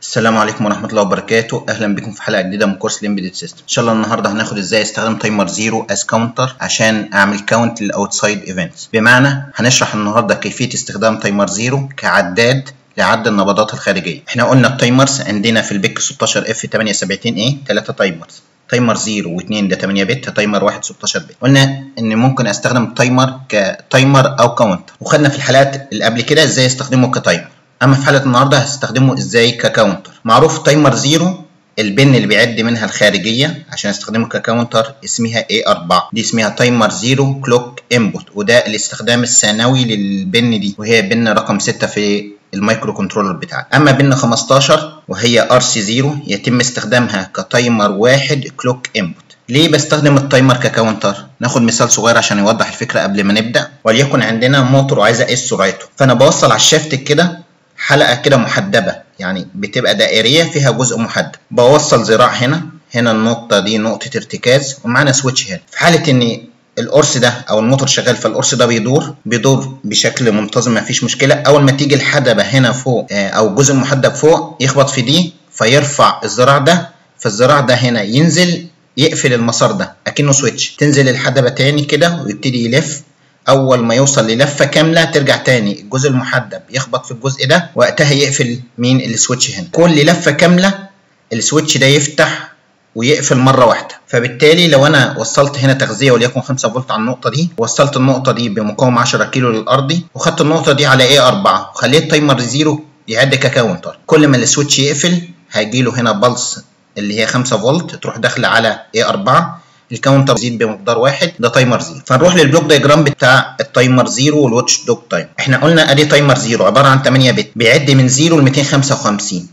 السلام عليكم ورحمة الله وبركاته. أهلا بكم في حلقة جديدة من كورس الإمبيدد سيستم. إن شاء الله النهاردة هناخد إزاي أستخدم تايمر زيرو أز كاونتر عشان أعمل كاونت للأوتسايد إيفنتس. بمعنى هنشرح النهاردة كيفية استخدام تايمر زيرو كعداد لعد النبضات الخارجية. إحنا قلنا التايمرز عندنا في البيك 16 اف 78 اي 3 تايمرز، تايمر 0 و2 ده 8 بت، تايمر 1 16 بت. قلنا ان ممكن استخدم التايمر كتايمر او كاونتر، وخدنا في الحلقات اللي قبل كده ازاي استخدمه كتايمر. اما في حلقه النهارده هستخدمه ازاي ككاونتر. معروف تايمر 0 البن اللي بيعد منها الخارجيه عشان استخدمه ككاونتر اسمها A4، دي اسمها تايمر 0 كلوك انبوت، وده الاستخدام الثانوي للبن دي، وهي بن رقم 6 في المايكرو كنترولر بتاعك. اما بن 15 وهي RC0 يتم استخدامها كتايمر 1 كلوك انبوت. ليه بستخدم التايمر ككاونتر؟ ناخد مثال صغير عشان يوضح الفكره قبل ما نبدا. وليكن عندنا موتور وعايز اقيس سرعته، فانا بوصل على الشافت كده حلقه كده محدبه، يعني بتبقى دائريه فيها جزء محدب. بوصل ذراع هنا النقطه دي نقطه ارتكاز، ومعانا سويتش هنا. في حاله ان القرص ده او الموتور شغال فالقرص ده بيدور بشكل منتظم، مفيش مشكله. اول ما تيجي الحدبه هنا فوق او جزء محدب فوق يخبط في دي فيرفع الذراع ده، فالذراع ده هنا ينزل يقفل المسار ده اكنه سويتش. تنزل الحدبه تاني كده ويبتدي يلف. اول ما يوصل للفه كامله ترجع تاني الجزء المحدب يخبط في الجزء ده، وقتها يقفل مين؟ السويتش هنا. كل لفه كامله السويتش ده يفتح ويقفل مره واحده. فبالتالي لو انا وصلت هنا تغذيه وليكن 5 فولت على النقطه دي، وصلت النقطه دي بمقاومه 10 كيلو للارضي، وخدت النقطه دي على A4 وخليت تايمر 0 يعد ككاونتر، كل ما السويتش يقفل هيجي له هنا بلس اللي هي 5 فولت تروح داخله على A4، الكاونتر يزيد بمقدار 1، ده تايمر 0. فنروح للبلوك دايجرام بتاع التايمر 0 والواتش دوج تايم. احنا قلنا ادي تايمر 0 عباره عن 8 بت، بيعد من 0 ل 255.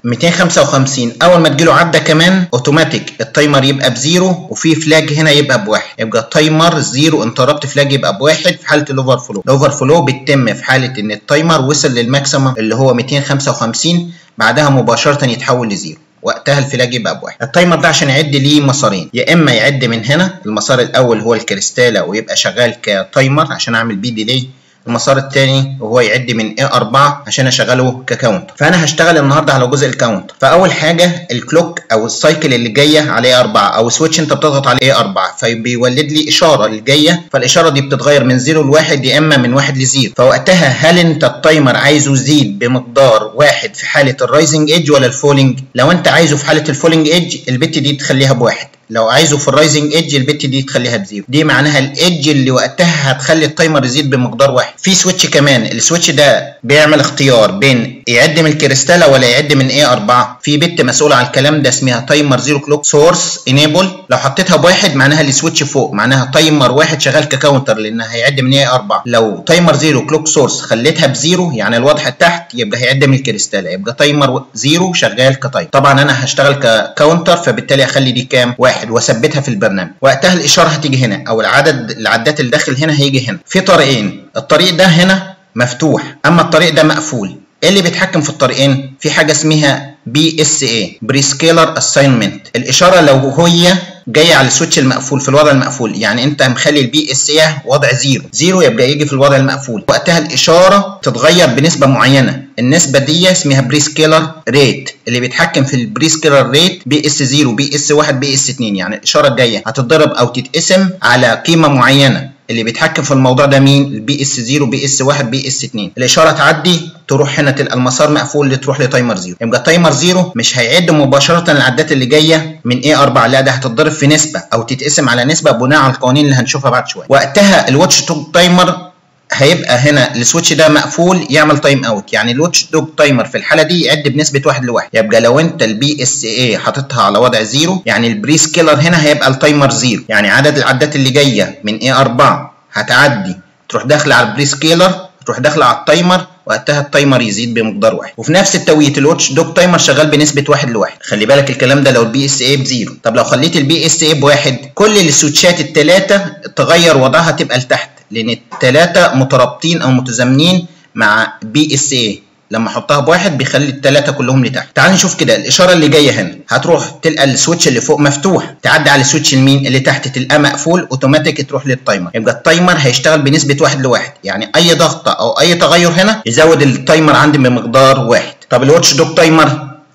255 اول ما تجيله عده كمان اوتوماتيك التايمر يبقى بزيرو، وفي فلاج هنا يبقى بواحد، يبقى التايمر 0 انتربت فلاج يبقى بواحد في حاله الاوفر فلو. الاوفر فلو بتتم في حاله ان التايمر وصل للماكسيمم اللي هو 255، بعدها مباشره يتحول لزيرو، وقتها الفلاج يبقى بواحد. التايمر ده عشان يعد ليه مسارين، يا اما يعد من هنا المسار الاول هو الكريستاله ويبقى شغال كتايمر عشان اعمل بيه ديلي، المسار الثاني وهو يعد من A4 عشان اشغله ككاونتر. فانا هشتغل النهارده على جزء الكاونتر. فاول حاجه الكلوك او السايكل اللي جايه على A4 او سويتش انت بتضغط على A4 فبيولد لي اشاره اللي جايه، فالاشاره دي بتتغير من 0 ل1 يا اما من 1 ل0. فوقتها هل انت التايمر عايزه يزيد بمقدار 1 في حاله الرايزنج ايدج ولا الفولينج؟ لو انت عايزه في حاله الفولينج ايدج البت دي تخليها بواحد، لو عايزه في الرايزنج ايدج البت دي تخليها بزيرو. دي معناها الايدج اللي وقتها هتخلي التايمر يزيد بمقدار 1. في سويتش كمان، السويتش ده بيعمل اختيار بين يعد من الكريستاله ولا يعد من A4. في بت مسؤوله على الكلام ده اسمها تايمر 0 كلوك سورس انيبل. لو حطيتها بواحد معناها السويتش فوق، معناها تايمر 1 شغال ككاونتر لانها هيعد من A4. لو تايمر 0 كلوك سورس خليتها بزيرو يعني الواضحه تحت، يبقى هيعد من الكريستاله، يبقى تايمر 0 شغال كتايمر. طبعا انا هشتغل ككاونتر فبالتالي هخلي دي كام؟ 1 واثبتها في البرنامج. وقتها الاشاره هتيجي هنا او العدات اللي داخل هنا هيجي هنا. في طريقين، الطريق ده هنا مفتوح اما الطريق ده مقفول. ايه اللي بيتحكم في الطريقين؟ في حاجه اسمها BSA بريسكيلر اساينمنت. الاشاره لو هي جايه على السويتش المقفول في الوضع المقفول، يعني انت مخلي BSA وضع 0 يبقى يجي في الوضع المقفول، وقتها الاشاره تتغير بنسبه معينه. النسبه دي اسمها بريسكيلر ريت. اللي بيتحكم في البريسكيلر ريت BS0 BS1 BS2، يعني الاشاره الجايه هتتضرب او تتقسم على قيمه معينه. اللي بيتحكم في الموضوع ده مين؟ BS0 BS1 BS2. الاشاره تعدي تروح هنا تلقى المسار مقفول لتروح لتايمر 0. يبقى تايمر 0 مش هيعد مباشره العدات اللي جايه من A4، لا ده هتتضرب في نسبه او تتقسم على نسبه بناء على القوانين اللي هنشوفها بعد شويه. وقتها الواتش دوج تايمر هيبقى هنا السويتش ده مقفول يعمل تايم اوت، يعني الواتش دوج تايمر في الحاله دي يعد بنسبه 1 ل1. يبقى لو انت BSA حاططها على وضع 0 يعني البريسكيلر هنا هيبقى التايمر 0، يعني عدد العدات اللي جايه من A4 هتعدي تروح داخله على البريسكيلر تروح داخله على التايمر، وقتها التايمر يزيد بمقدار 1. وفي نفس التوقيت الواتش دوج تايمر شغال بنسبه 1 ل1. خلي بالك الكلام ده لو BSA ب0. طب لو خليت BSA ب1 كل السويتشات الثلاثه تغير وضعها تبقى لتحت، لان الثلاثه مترابطين او متزامنين مع BSA. لما احطها بواحد بيخلي الثلاثه كلهم لتحت. تعال نشوف كده الاشاره اللي جايه هنا، هتروح تلقى السويتش اللي فوق مفتوح، تعدي على السويتش المين اللي تحت تلقاه مقفول، اوتوماتيك تروح للتايمر. يبقى التايمر هيشتغل بنسبه 1 ل1، يعني اي ضغطه او اي تغير هنا يزود التايمر عندي بمقدار 1. طب الواتش دوج تايمر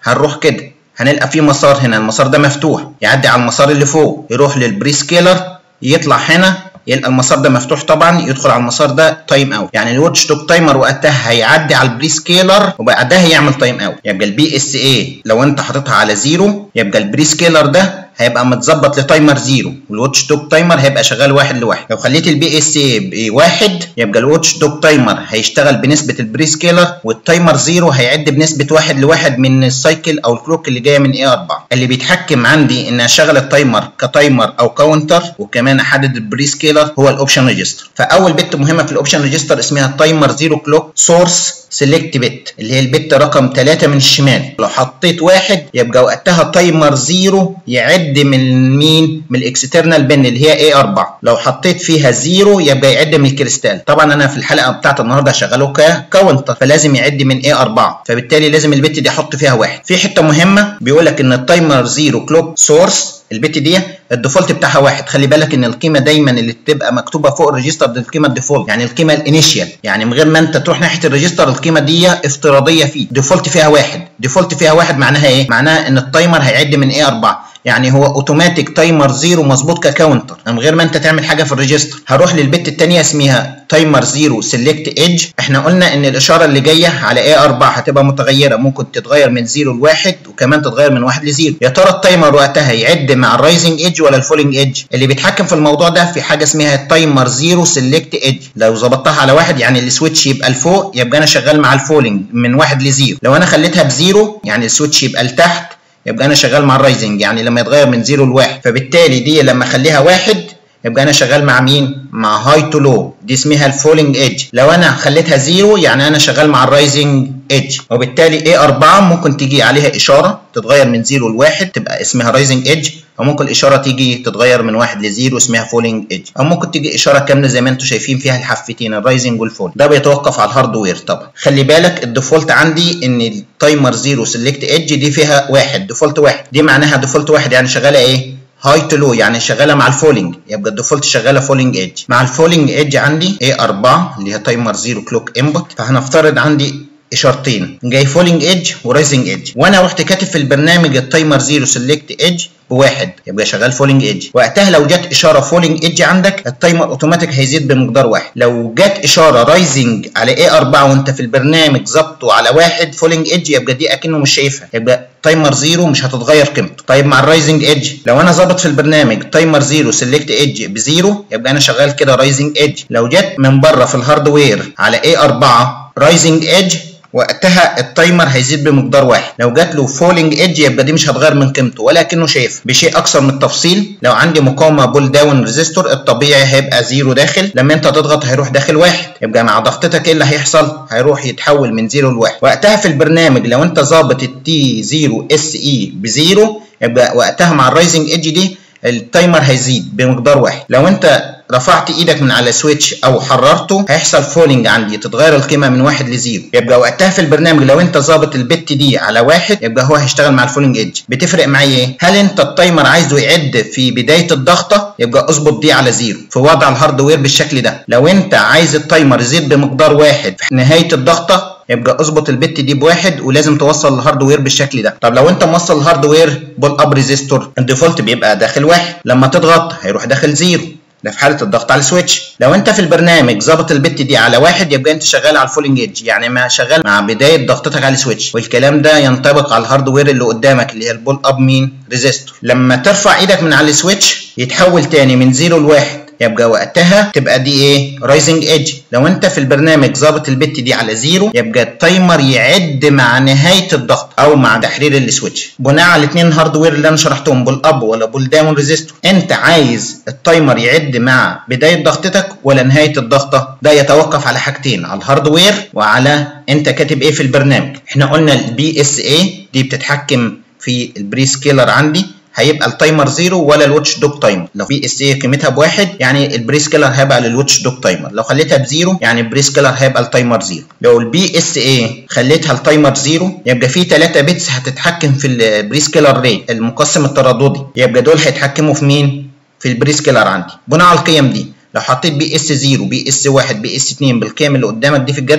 هنروح كده هنلقى في مسار هنا، المسار ده مفتوح، يعدي على المسار اللي فوق، يروح للبري سكيلر، يطلع هنا يلقى المسار ده مفتوح طبعا، يدخل على المسار ده تايم اوت. يعني الواتش دوج تايمر وقتها هيعدي على البري سكيلر وبعدها يعمل تايم اوت. يبقى البي اس اي لو انت حاططها على 0 يبقى البري سكيلر ده هيبقى متظبط لتايمر 0 والواتش دوج تايمر هيبقى شغال 1 ل1. لو خليت البي اس اي ب1 يبقى الواتش دوج تايمر هيشتغل بنسبه البري سكيلر، والتايمر 0 هيعد بنسبه 1 ل1 من السايكل او الكلوك اللي جايه من A4. اللي بيتحكم عندي ان اشغل التايمر كتايمر او كاونتر وكمان احدد البري سكيلر هو الاوبشن ريجستر. فاول بت مهمه في الاوبشن ريجستر اسمها التايمر 0 كلوك سورس سيلكت بت، اللي هي البت رقم 3 من الشمال. لو حطيت 1 يبقى وقتها تايمر 0 يعد من مين؟ من الاكسترنال بن اللي هي A4. لو حطيت فيها 0 يبقى يعد من الكريستال. طبعا انا في الحلقه بتاعت النهارده هشغله ككاونتر فلازم يعد من A4، فبالتالي لازم البت دي احط فيها 1. في حته مهمه بيقول لك ان التايمر 0 كلوك سورس البت دي الديفولت بتاعها 1. خلي بالك ان القيمه دايما اللي بتبقى مكتوبه فوق الريجستر دي القيمه الديفولت، يعني القيمه الانيشال، يعني من غير ما انت تروح ناحيه الريجستر القيمه دي افتراضيه فيه. ديفولت فيها 1. ديفولت فيها 1 معناها ايه؟ معناها ان التايمر هيعد من A4، يعني هو اوتوماتيك تايمر 0 مظبوط ككاونتر من غير ما انت تعمل حاجه في الريجستر. هروح للبت الثانيه اسمها تايمر 0 سيلكت ايدج. احنا قلنا ان الاشاره اللي جايه على A4 هتبقى متغيره، ممكن تتغير من 0 ل1 وكمان تتغير من 1 ل0. يا ترى التايمر وقتها يعد مع الرايزنج ايدج ولا الفولينج ايدج؟ اللي بيتحكم في الموضوع ده في حاجه اسمها التايمر 0 سيلكت ايدج. لو ظبطتها على 1 يعني السويتش يبقى لفوق يبقى انا شغال مع الفولينج من 1 ل0. لو انا خليتها ب0 يعني السويتش يبقى لتحت يبقى انا شغال مع الرايزنج، يعني لما يتغير من 0 ل1. فبالتالي دي لما اخليها 1 يبقى انا شغال مع مين؟ مع هاي تو لو، دي اسمها الفولينج ايدج. لو انا خليتها 0 يعني انا شغال مع الرايزنج ايدج. وبالتالي A4 ممكن تيجي عليها اشاره تتغير من 0 ل1 تبقى اسمها رايزنج ايدج، او ممكن الاشاره تيجي تتغير من 1 ل0 اسمها فولينج ايدج، او ممكن تيجي اشاره كامله زي ما انتم شايفين فيها الحفتين الرايزنج والفول. ده بيتوقف على الهاردوير طبعا. خلي بالك الديفولت عندي ان التايمر 0 سيلكت ايدج دي فيها 1 ديفولت 1، دي معناها ديفولت 1 يعني شغاله ايه؟ هاي تو لو، يعني شغاله مع الفولينج، يبقى الديفولت شغاله فولينج ايدج. مع الفولينج ايدج عندي A4 اللي هي تايمر 0 كلوك انبوت، فهنفترض عندي اشارتين جاي فولينج ايدج ورايزنج ايدج، وانا رحت كاتب في البرنامج التايمر 0 سيلكت ايدج ب1 يبقى شغال فولينج ايدج. وقتها لو جت اشاره فولينج ايدج عندك التايمر اوتوماتيك هيزيد بمقدار 1. لو جت اشاره رايزنج على A4 وانت في البرنامج ظبطه على 1 فولينج ايدج يبقى دي اكنه مش شايفها، يبقى تايمر 0 مش هتتغير قيمته. طيب مع الرايزنج ايدج لو انا ظابط في البرنامج تايمر 0 سيلكت ايدج ب0 يبقى انا شغال كده رايزنج ايدج. لو جت من بره في الهاردوير على A4 رايزنج ايدج وقتها التايمر هيزيد بمقدار 1. لو جات له فولينج ايدج يبقى دي مش هتغير من قيمته ولكنه شايف. بشيء اكثر من التفصيل لو عندي مقاومه بول داون ريزيستور الطبيعي هيبقى 0 داخل، لما انت تضغط هيروح داخل 1، يبقى مع ضغطتك ايه اللي هيحصل؟ هيروح يتحول من 0 ل1. وقتها في البرنامج لو انت ظابط التي 0 اس اي ب0 يبقى وقتها مع الرايزنج ايدج دي التايمر هيزيد بمقدار 1. لو انت رفعت ايدك من على سويتش او حررته هيحصل فولينج عندي تتغير القيمه من 1 ل0، يبقى وقتها في البرنامج لو انت ظابط البت دي على 1 يبقى هو هيشتغل مع الفولينج ايدج. بتفرق معايا ايه؟ هل انت التايمر عايزه يعد في بدايه الضغطه يبقى اظبط دي على 0 في وضع الهاردوير بالشكل ده. لو انت عايز التايمر يزيد بمقدار 1 في نهايه الضغطه يبقى اظبط البت دي ب1 ولازم توصل الهاردوير بالشكل ده. طب لو انت موصل الهاردوير بول اب ريزيستور الديفولت بيبقى داخل 1، لما تضغط هيروح داخل 0، ده في حاله الضغط على السويتش. لو انت في البرنامج ظابط البت دي على 1 يبقى انت شغال على الفولينج ايدج، يعني ما شغال مع بدايه ضغطتك على السويتش، والكلام ده ينطبق على الهاردوير اللي قدامك اللي هي البول اب مين ريزيستور. لما ترفع ايدك من على السويتش يتحول تاني من 0 ل1 يبقى وقتها تبقى دي ايه؟ رايزنج ايدج. لو انت في البرنامج ظابط البت دي على 0 يبقى التايمر يعد مع نهايه الضغط او مع تحرير السويتش. بناء على الاثنين هاردوير اللي انا شرحتهم بول اب ولا بول داون ريزيستور، انت عايز التايمر يعد مع بدايه ضغطتك ولا نهايه الضغطه؟ ده يتوقف على حاجتين، على الهاردوير وعلى انت كاتب ايه في البرنامج. احنا قلنا البي اس اي دي بتتحكم في البري سكيلر عندي، هيبقى التايمر 0 ولا الواتش دوج تايمر. لو في اس اي قيمتها ب1 يعني البري سكيلر هيبقى للواتش دوج تايمر، لو خليتها ب0 يعني البري سكيلر هيبقى التايمر 0. لو البي اس اي خليتها التايمر 0 يبقى في 3 بيتس هتتحكم في البري سكيلر ريت المقسم الترددي، يبقى دول هيتحكموا في مين؟ في البري سكيلر عندي. بناء على القيم دي لو حطيت بي اس 0 بي اس 1 بي اس 2 بالقيم اللي قدامك دي في الجدول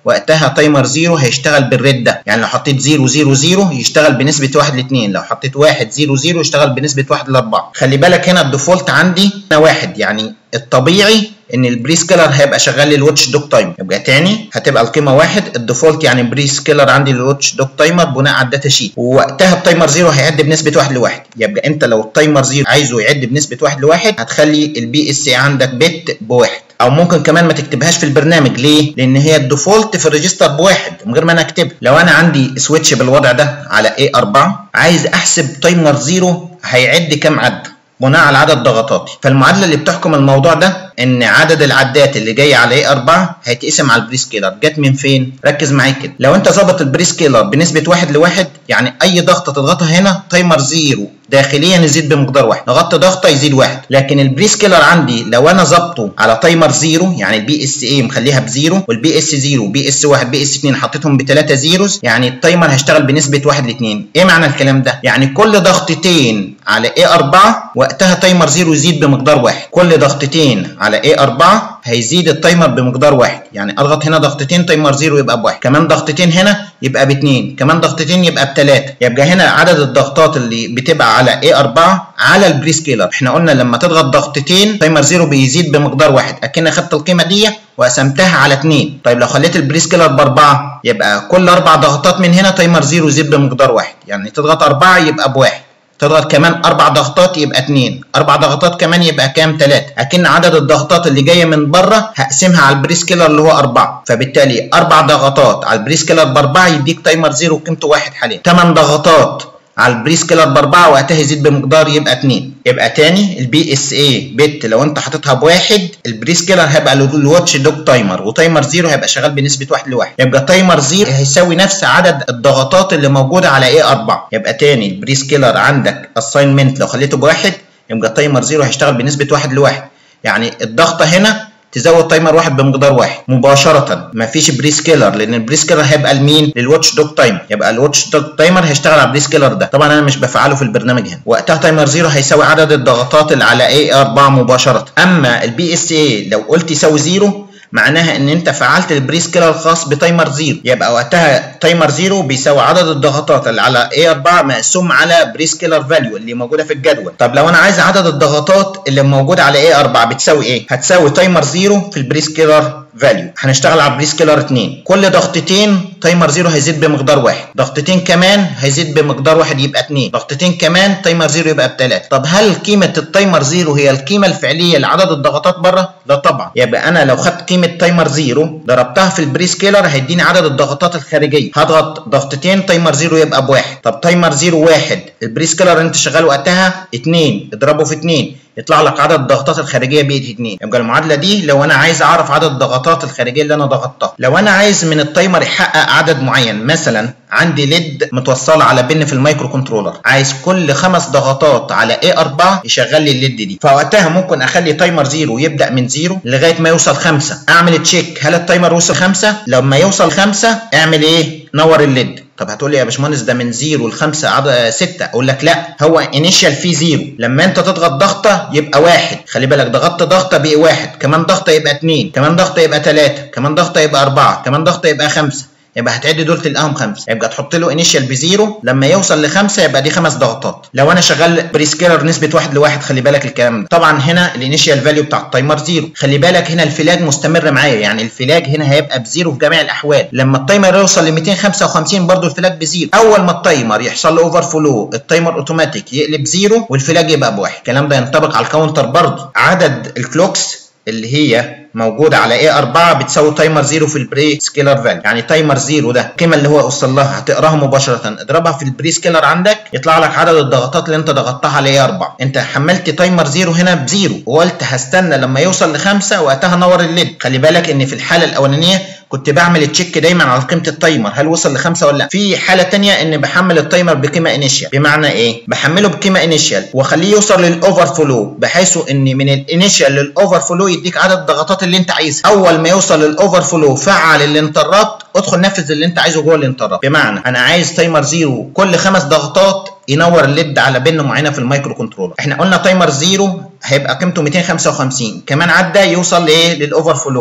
وقتها تايمر 0 هيشتغل بالريد ده، يعني لو حطيت 0 0 0 يشتغل بنسبه 1 ل 2، لو حطيت 1 0 0 يشتغل بنسبه 1 ل 4. خلي بالك هنا الديفولت عندي 1، يعني الطبيعي ان البري سكيلر هيبقى شغال للواتش دوج تايمر. يبقى تاني هتبقى القيمه 1 الديفولت، يعني بري سكيلر عندي للواتش دوج تايمر بناء على الداتا شيت، ووقتها التايمر 0 هيعد بنسبه 1 ل 1. يبقى انت لو التايمر 0 عايزه يعد بنسبه 1 ل 1 هتخلي البي اس اي عندك بت بواحد، او ممكن كمان ما تكتبهاش في البرنامج. ليه؟ لان هي الديفولت في الريجستر بواحد من غير ما انا اكتبها. لو انا عندي سويتش بالوضع ده على A4 عايز احسب تايمر 0 هيعد كام عد بناء على عدد ضغطاتي، فالمعادله اللي بتحكم الموضوع ده ان عدد العدات اللي جايه على A4 هيتقسم على البري سكيلر. جت من فين؟ ركز معايا كده، لو انت ظابط البري سكيلر بنسبه 1 ل 1 يعني اي ضغطه تضغطها هنا تايمر 0 داخليا يزيد بمقدار 1، ضغطت ضغطه يزيد 1. لكن البري سكيلر عندي لو انا ظابطه على تايمر 0 يعني البي اس اي مخليها بزيرو والبي اس 0 بي اس 1 بي اس 2 حطيتهم ب3 زيروز، يعني التايمر هيشتغل بنسبه 1 ل 2. ايه معنى الكلام ده؟ يعني كل ضغطتين على A4 وقتها تايمر 0 يزيد بمقدار 1، كل ضغطتين على A4 هيزيد التايمر بمقدار 1. يعني اضغط هنا ضغطتين تايمر 0 يبقى ب1، كمان ضغطتين هنا يبقى ب2، كمان ضغطتين يبقى ب3. يبقى هنا عدد الضغطات اللي بتبقى على A4 على البري سكيلر. احنا قلنا لما تضغط ضغطتين تايمر 0 بيزيد بمقدار 1، اكن اخدت القيمه دي وقسمتها على 2. طيب لو خليت البري سكيلر ب4 يبقى كل 4 ضغطات من هنا تايمر 0 يزيد بمقدار 1، يعني تضغط 4 يبقى ب1، تضغط كمان 4 ضغطات يبقى 2، 4 ضغطات كمان يبقى كام؟ 3. اكن عدد الضغطات اللي جايه من بره هقسمها على البري سكيلر اللي هو 4، فبالتالي 4 ضغطات على البري سكيلر ب4 يديك تايمر 0 قيمته 1 حاليا. 8 ضغطات على البري سكيلر ب4 وقتها يزيد بمقدار يبقى 2. يبقى تاني البي اس اي بت لو انت حاططها ب1 البري سكيلر هيبقى الواتش دوج تايمر، وتايمر 0 هيبقى شغال بنسبه 1 ل 1. يبقى تايمر 0 هيساوي نفس عدد الضغطات اللي موجوده على A4. يبقى تاني البري سكيلر عندك اساينمنت لو خليته ب1 يبقى تايمر 0 هيشتغل بنسبه 1 ل 1، يعني الضغطه هنا تزود تايمر 1 بمقدار 1 مباشره، مفيش بري سكيلر، لان البري سكيلر هيبقى لمين؟ للواتش دوج تايمر. يبقى الواتش دوج تايمر هيشتغل على البري سكيلر ده، طبعا انا مش بفعله في البرنامج هنا. وقتها تايمر 0 هيساوي عدد الضغطات اللي على A4 مباشره. اما البي اس اي لو قلت يساوي 0 معناها ان انت فعلت البري سكيلر الخاص بتايمر 0، يبقى وقتها تايمر 0 بيساوي عدد الضغطات اللي على A4 مقسوم على بري سكيلر فاليو اللي موجوده في الجدول. طب لو انا عايز عدد الضغطات اللي موجوده على A4 بتساوي ايه؟ هتساوي تايمر 0 في البري سكيلر فاليو. هنشتغل على بري سكيلر 2، كل ضغطتين تايمر 0 هيزيد بمقدار 1، ضغطتين كمان هيزيد بمقدار 1 يبقى 2، ضغطتين كمان تايمر 0 يبقى ب3. طب هل قيمه التايمر 0 هي القيمه الفعليه لعدد الضغطات بره؟ لا طبعا. يبقى انا لو خدت قيمه تايمر 0 ضربتها في البري سكيلر هيديني عدد الضغطات الخارجيه، هضغط ضغطتين تايمر 0 يبقى ب1. طب تايمر 0 1 البري سكيلر انت شغال وقتها 2، اضربه في 2 يطلع لك عدد الضغطات الخارجيه بقت 2. يبقى المعادله دي لو انا عايز اعرف عدد الضغطات الخارجيه اللي انا ضغطتها. لو انا عايز من التايمر يحقق عدد معين، مثلا عندي ليد متوصله على بن في المايكرو كنترولر، عايز كل 5 ضغطات على A4 يشغل لي الليد دي، فوقتها ممكن اخلي تايمر 0 يبدا من 0 لغايه ما يوصل 5، اعمل تشيك هل التايمر وصل 5، لما يوصل 5 اعمل ايه؟ نور الليد. طب هتقول لي يا باشمهندس ده من 0 ل 5 6، اقول لك لا، هو انيشال فيه 0، لما انت تضغط ضغطه يبقى 1، خلي بالك ضغطت ضغطه بقى 1، كمان ضغطه يبقى 2، كمان ضغطه يبقى 3، كمان ضغطه يبقى 4، كمان ضغطه يبقى 5، يبقى هتعد دول تلقاهم 5، يبقى تحط له انيشال ب0 لما يوصل ل5 يبقى دي 5 ضغطات. لو انا شغال بري سكيلر نسبه 1 ل 1، خلي بالك الكلام ده. طبعا هنا الانيشال فاليو بتاع التايمر 0، خلي بالك هنا الفلاج مستمر معايا، يعني الفلاج هنا هيبقى ب0 في جميع الاحوال. لما التايمر يوصل ل 255 برده الفلاج ب0، اول ما التايمر يحصل له اوفر فلو التايمر اوتوماتيك يقلب 0 والفلاج يبقى ب1. الكلام ده ينطبق على الكاونتر برده. عدد الكلوكس اللي هي موجوده على A4 بتساوي تايمر 0 في البري سكيلر فاليو، يعني تايمر 0 ده القيمه اللي هو وصل لها هتقراها مباشره اضربها في البري سكيلر عندك يطلع لك عدد الضغطات اللي انت ضغطتها على A4. انت حملت تايمر 0 هنا ب0 وقلت هستنى لما يوصل ل5 وقتها نور الليد. خلي بالك ان في الحاله الاولانيه كنت بعمل تشيك دايما على قيمه التايمر هل وصل ل5 ولا لا. في حاله ثانيه ان بحمل التايمر بقيمه انيشال، بمعنى ايه؟ بحمله بقيمه انيشال واخليه يوصل للاوفر فلو، بحيث ان من الانيشال للاوفر فلو يديك عدد الضغطات اللي انت عايزها. اول ما يوصل للاوفر فلو فعل الانترابت، ادخل نفذ اللي انت عايزه جوه الانترابت. بمعنى انا عايز تايمر 0 كل 5 ضغطات ينور الليد على بن معينه في المايكرو كنترولر. احنا قلنا تايمر 0 هيبقى قيمته 255، كمان عدى يوصل لايه؟ للاوفر فلو،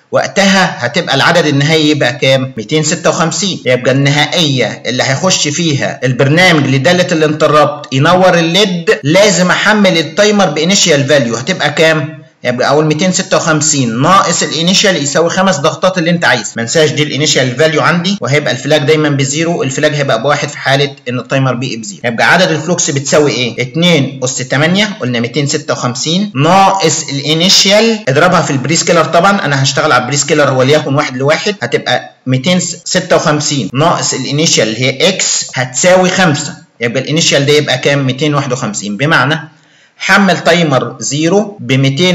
وقتها هتبقى العدد النهائي يبقى كام؟ 256. يبقى النهائيه اللي هيخش فيها البرنامج لداله الانتربت ينور الليد لازم احمل التايمر بانيشال فاليو، هتبقى كام؟ يبقى اول 256 ناقص الانيشال يساوي 5 ضغطات اللي انت عايزه. ما انساش دي الانيشال فاليو عندي، وهيبقى الفلاج دايما بزيرو، الفلاج هيبقى بواحد في حاله ان التايمر بي بزيرو. يبقى عدد الفلوكس بتساوي ايه؟ 2 اس 8 قلنا 256 ناقص الانيشال اضربها في البري سكيلر، طبعا انا هشتغل على البري سكيلر وليكن 1 لواحد، هتبقى 256 ناقص الانيشال اللي هي اكس هتساوي 5. يبقى الانيشال ده يبقى كام؟ 251. بمعنى حمل تايمر 0 ب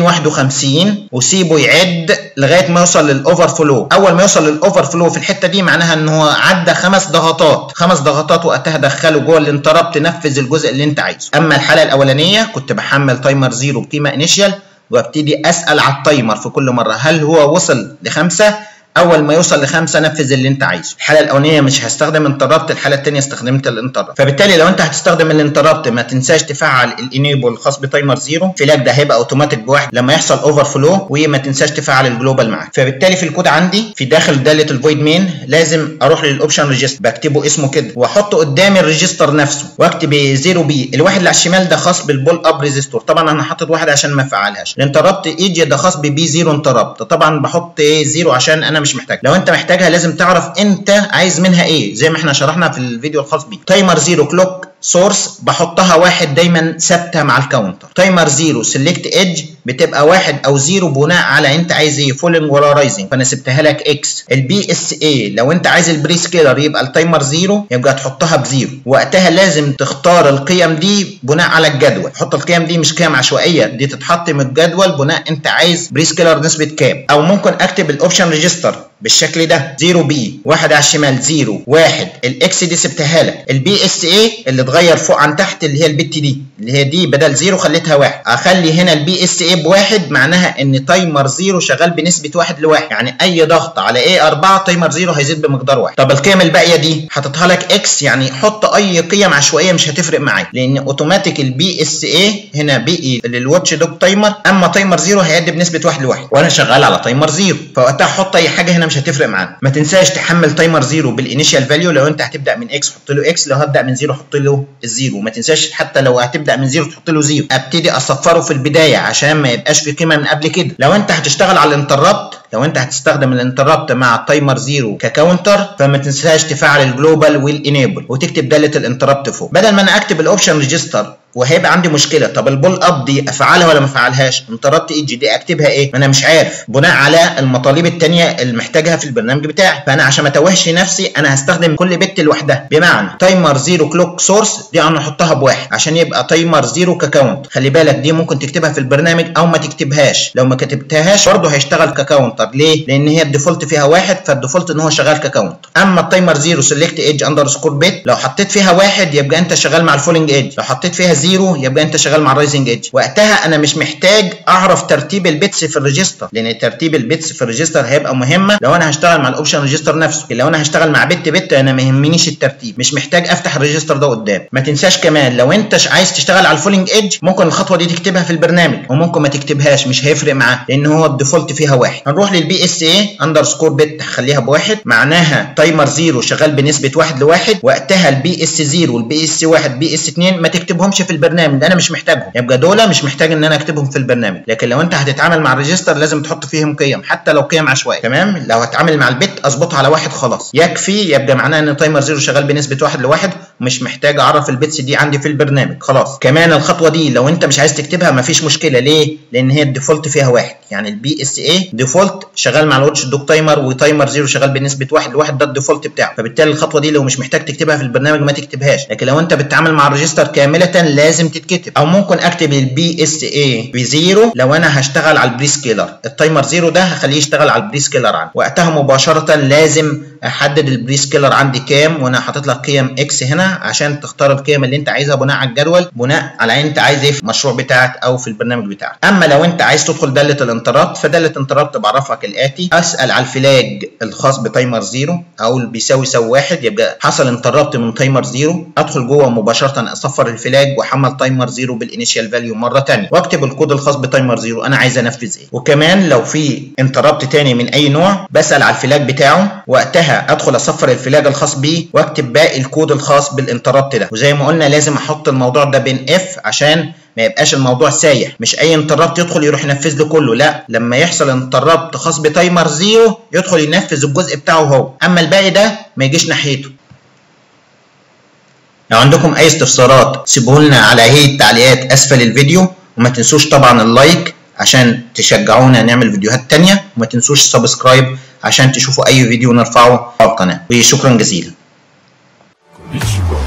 251 وسيبه يعد لغايه ما يوصل للاوفر فلو. اول ما يوصل للاوفر فلو في الحته دي معناها ان هو عدى 5 ضغطات، 5 ضغطات وقتها دخله جوه الانتربت نفذ الجزء اللي انت عايزه. اما الحاله الاولانيه كنت بحمل تايمر 0 بقيمه انيشال وابتدي اسال على التايمر في كل مره هل هو وصل ل5. اول ما يوصل ل5 نفذ اللي انت عايزه. الحاله الاولانيه مش هستخدم انتربت، الحاله الثانيه استخدمت الانتربت. فبالتالي لو انت هتستخدم الانتربت ما تنساش تفعل الانيبل الخاص بتايمر 0، الفلاج ده هيبقى اوتوماتيك بواحد لما يحصل اوفر فلو، وما تنساش تفعل الجلوبال معاك. فبالتالي في الكود عندي في داخل داله الفويد مين لازم اروح للاوبشن ريجستر، بكتبه اسمه كده واحطه قدام الريجستر نفسه واكتب 0 بي. الواحد اللي على الشمال ده خاص بالبول اب ريزيستور، طبعا انا حاطط واحد عشان ما افعلهاش. الانتربت ايج ده خاص ببي 0 انتربت، طبعا بحط 0 عشان انا مش محتاج. لو انت محتاجها لازم تعرف انت عايز منها ايه زي ما احنا شرحنا في الفيديو الخاص بيه. تايمر 0 كلوك سورس بحطها 1 دايما ثابته مع الكاونتر. تايمر 0 سيلكت ايدج بتبقى 1 او 0 بناء على انت عايز ايه، فولنج ولا رايزنج، فانا سبتها لك اكس. البي اس اي لو انت عايز البري سكيلر يبقى التايمر 0 يبقى تحطها ب0. وقتها لازم تختار القيم دي بناء على الجدول، حط القيم دي مش قيم عشوائيه، دي تتحط من الجدول بناء انت عايز بري سكيلر نسبه كام. او ممكن اكتب الاوبشن ريجستر بالشكل ده 0 بي 1 على الشمال 0 1. الاكس دي سبتها لك. البي اس اي اللي اتغير فوق عن تحت اللي هي البت دي اللي هي دي بدل 0 خليتها 1. اخلي هنا البي اس اي ب1 معناها ان تايمر 0 شغال بنسبه 1 ل1، يعني اي ضغط على اي 4 تايمر 0 هيزيد بمقدار 1. طب القيم الباقيه دي حاططها لك اكس، يعني حط اي قيم عشوائيه مش هتفرق معاك لان اوتوماتيك البي اس اي هنا بقي للواتش دوج تايمر، اما تايمر 0 هيعد بنسبه 1 ل1 وانا شغال على تايمر 0، فوقتها حط اي حاجه هنا مش هتفرق معانا. ما تنساش تحمل تايمر 0 بالانيشال فاليو، لو انت هتبدا من اكس حط له اكس، لو هبدا من 0 حط له الزيرو. ما تنساش حتى لو هتبدا من 0 تحط له 0. ابتدي اصفره في البدايه عشان ما يبقاش في قيمه من قبل كده. لو انت هتشتغل على الانتربت، لو انت هتستخدم الانتربت مع التايمر 0 ككاونتر فما تنساش تفعل الجلوبال والانيبل وتكتب داله الانتربت فوق بدل ما انا اكتب الاوبشن ريجستر وهيبقى عندي مشكله. طب البول اب دي افعلها ولا ما افعلهاش؟ انتربت ايدج دي اكتبها ايه؟ ما انا مش عارف بناء على المطالب الثانيه اللي محتاجها في البرنامج بتاعي. فانا عشان ما اتوهش نفسي انا هستخدم كل بت لوحدها. بمعنى تايمر 0 كلوك سورس دي انا احطها ب1 عشان يبقى تايمر 0 ككاونت. خلي بالك دي ممكن تكتبها في البرنامج او ما تكتبهاش، لو ما كتبتهاش برضه هيشتغل ككاونتر. ليه؟ لان هي الديفولت فيها 1 فالديفولت ان هو شغال ككاونتر. اما التايمر 0 سيلكت ايدج اندرسكور بت لو حطيت فيها 1 يبقى انت شغال مع الفولنج ايدج، لو حطيت فيها 0 يبقى انت شغال مع الرايزنج ايدج. وقتها انا مش محتاج اعرف ترتيب البيتس في الريجستر لان ترتيب البيتس في الريجستر هيبقى مهمه لو انا هشتغل مع الاوبشن ريجستر نفسه. لو انا هشتغل مع بت بت انا ما يهمنيش الترتيب، مش محتاج افتح الريجستر ده قدام. ما تنساش كمان لو انت عايز تشتغل على الفولنج ايدج ممكن الخطوه دي تكتبها في البرنامج وممكن ما تكتبهاش، مش هيفرق معاه لان هو الديفولت فيها 1. هنروح للبي اس اي اندرسكور بت هخليها ب1 معناها تايمر 0 شغال بنسبه 1 ل1. وقتها البي اس 0 والبي اس 1 بي اس 2 ما تكتبهمش في البرنامج ده انا مش محتاجهم، يبقى دول مش محتاج ان انا اكتبهم في البرنامج. لكن لو انت هتتعامل مع الريجستر لازم تحط فيهم قيم حتى لو قيم عشوائيه. تمام؟ لو هتعامل مع البت اظبطها على 1 خلاص يكفي، يبقى معناه ان تايمر 0 شغال بنسبه 1 ل1 مش محتاج اعرف البيتس دي عندي في البرنامج خلاص. كمان الخطوه دي لو انت مش عايز تكتبها مفيش مشكله. ليه؟ لان هي الديفولت فيها 1، يعني البي اس اي ديفولت شغال مع الواتش دوج تايمر وتايمر 0 شغال بنسبه 1 ل1 ده الديفولت بتاعه. فبالتالي الخطوه دي لو مش محتاج تكتبها في البرنامج ما تكتبهاش. لكن لو انت بتتعامل مع الريجستر كامله لازم تتكتب. او ممكن اكتب البي اس اي ب0 لو انا هشتغل على البري سكيلر. التايمر 0 ده هخليه يشتغل على البري سكيلر عندي. وقتها مباشره لازم احدد البري سكيلر عندي كام، وانا حاطط لك قيم اكس هنا عشان تختار القيم اللي انت عايزها بناء على الجدول، بناء على انت عايز ايه في المشروع بتاعك او في البرنامج بتاعك. اما لو انت عايز تدخل داله الانتربت، فداله الانتربت بعرفك الاتي: اسال على الفلاج الخاص بتايمر 0 او بيساوي 1، يبقى حصل انتربت من تايمر 0، ادخل جوه مباشره اصفر الفلاج واحمل تايمر 0 بالانيشال فاليو مره ثانيه، واكتب الكود الخاص بتايمر 0 انا عايز انفذ ايه. وكمان لو في انتربت ثاني من اي نوع بسال على الفلاج بتاعه، وقتها ادخل اصفر الفلاج الخاص بيه واكتب باقي الكود الخاص بالانتربت ده. وزي ما قلنا لازم احط الموضوع ده بين اف عشان ما يبقاش الموضوع سايح، مش اي انتربت يدخل يروح ينفذ له كله، لا، لما يحصل انتربت خاص بتايمر 0 يدخل ينفذ الجزء بتاعه هو، اما الباقي ده ما يجيش ناحيته. لو عندكم اي استفسارات سيبوه لنا على هيئة التعليقات اسفل الفيديو، وما تنسوش طبعا اللايك عشان تشجعونا نعمل فيديوهات تانية، وما تنسوش السبسكرايب عشان تشوفوا اي فيديو نرفعه على القناة. وشكرا جزيلا.